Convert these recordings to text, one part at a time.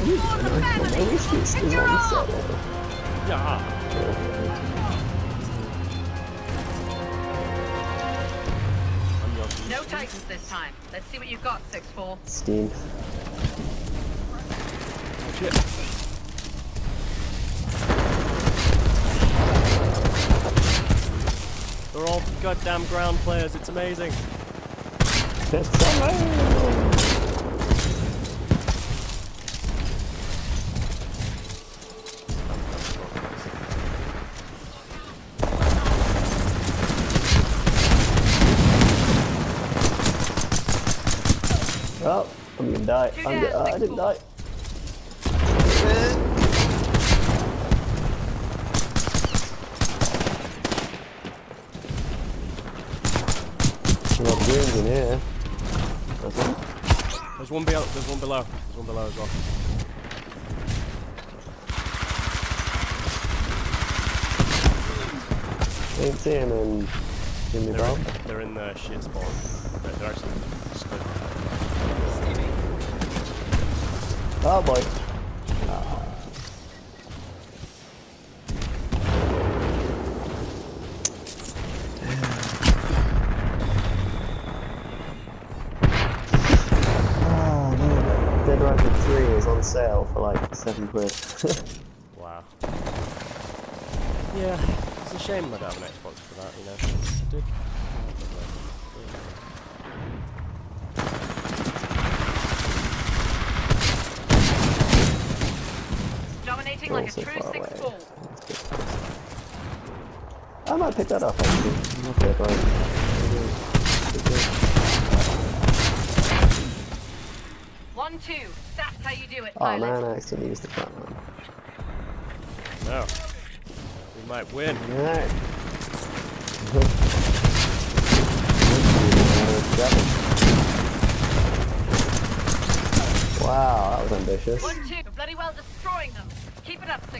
for the family! Hit your arm! Yeah. No Titans this time. Let's see what you've got, 6-4. Steam. Oh shit. They're all goddamn ground players, it's amazing. It's amazing. Oh, I'm gonna die. I didn't die. Not doing in here. There's one below. There's one below. There's one below as well. Ain't seeing them in the bomb. They're in the shit spawn. They're actually stood. Oh boy. Dead Rising 3 is on sale for like £7. Wow. Yeah, it's a shame I don't have an Xbox for that, you know. I did. Dominating like a true 6-4. I might pick that up actually. I'm not dead right. 1-2. That's how you do it, Oh pilot. man, I accidentally used the front one. No. We might win. Alright. Wow, that was ambitious. 1-2. You're bloody well destroying them. Keep it up, 6-4.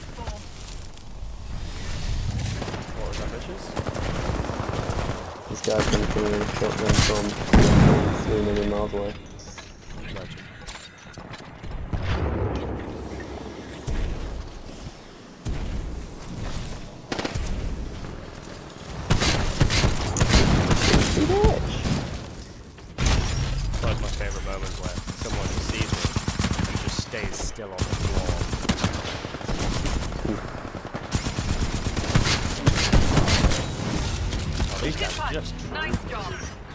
What was ambitious? This guy's been through a shotgun from 3 million miles away. Imagine. It's like my favourite moment where someone sees me and just stays still on the floor. Oh, these guys are just Nice job.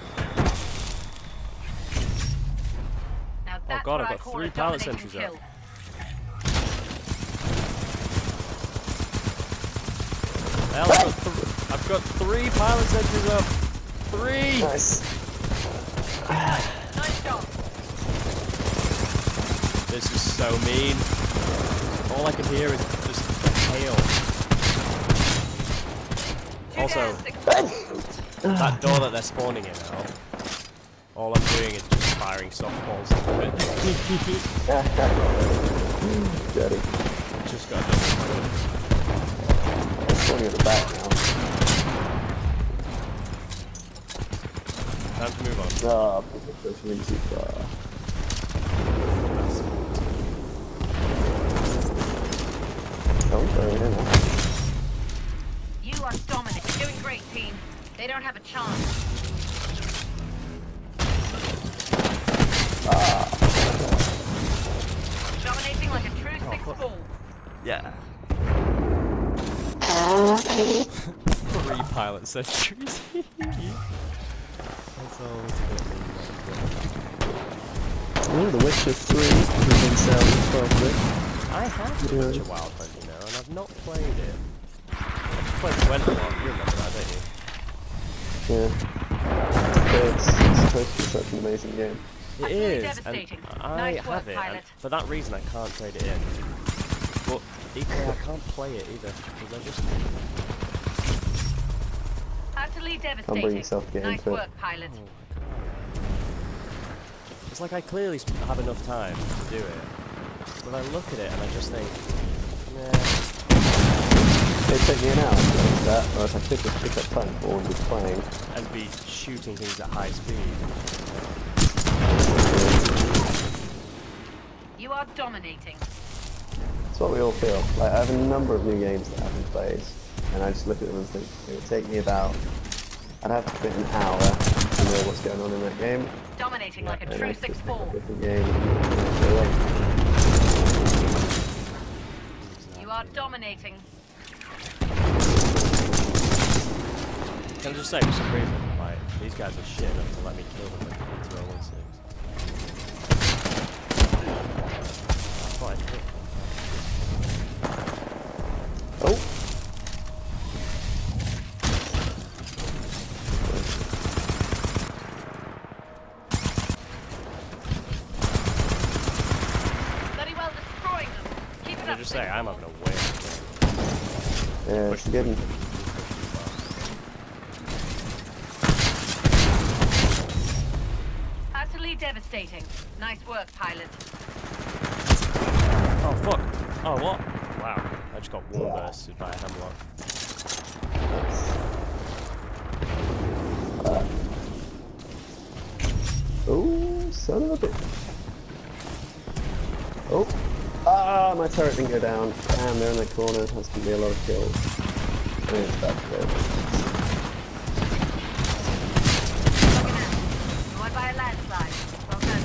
Now oh that's god, what I've I got call 3 a pallet dominating sentries up. kill. Hell, I've got 3 pilot sentries up! 3! Nice. Nice job. This is so mean. All I can hear is just hail. Also, that door that they're spawning in now, all I'm doing is just firing softballs into it. Dirty. Just got done. I'm spawning at the back now. Time to move on. Oh, people push really too far. Oh, sorry, now. You are dominant. You're doing great, team. They don't have a chance. Dominating like a true 6-4. Yeah. 3 pilot sentries. That's all it's Oh, The Witcher 3 has been selling properly. I have The Witcher Wild Hunt, you know, and I've not played it. I've played Gwent a lot, you remember that, don't you? Yeah. It's supposed to be such an amazing game. It is, and devastating. I Nice have work, it, pilot. and for that reason I can't trade it in. But equally I can't play it either, because I just... Utterly Can't bring devastating. yourself to get Nice into it. work, pilot. It's like I clearly have enough time to do it, but I look at it and I just think, nah. It took me an hour to do that, or if I pick up time for and be playing. And be shooting things at high speed. You You are dominating. That's what we all feel. Like, I have a number of new games that I haven't played, and I just look at them and think it would take me about, I'd have to spend an hour to know what's going on in that game. Dominating like a And true I just pick 6-4. a different game and go away. You are dominating. Can I just say, for some reason, like, these guys are shit enough to let me kill them with 016. Fine. Oh! Bloody well destroying them. Keep it Can I up. just say, I'm having a win. Yeah, it's a good one. Utterly devastating. Nice work, pilot. Oh, fuck. Oh, what? Wow. I just got wall bursted by a hemlock. Oh, son of a bitch. Oh. Ah, my turret didn't go down. Damn, they're in that corner. That's going to be a lot of kills. I think it's back there. Looking at you. Won by a landslide. Well done.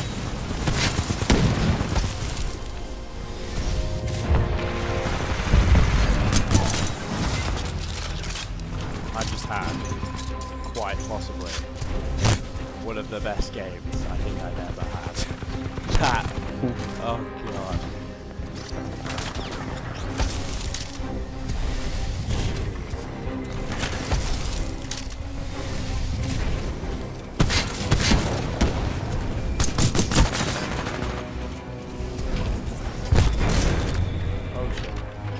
I just had, quite possibly, one of the best games I think I've ever had. That. Oh, God. Oh, shit.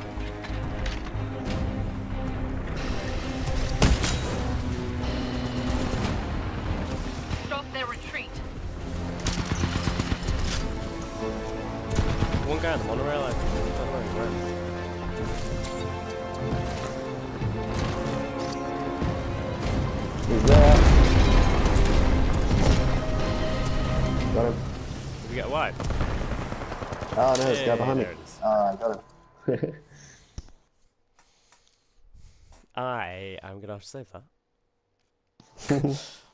Stop their retreat. One guy on the monorail, I don't know where he went. He's there. Got him. Did we get a wipe? Oh no, there's a guy behind me. There it is. Ah, I got him. I am going to have to save that.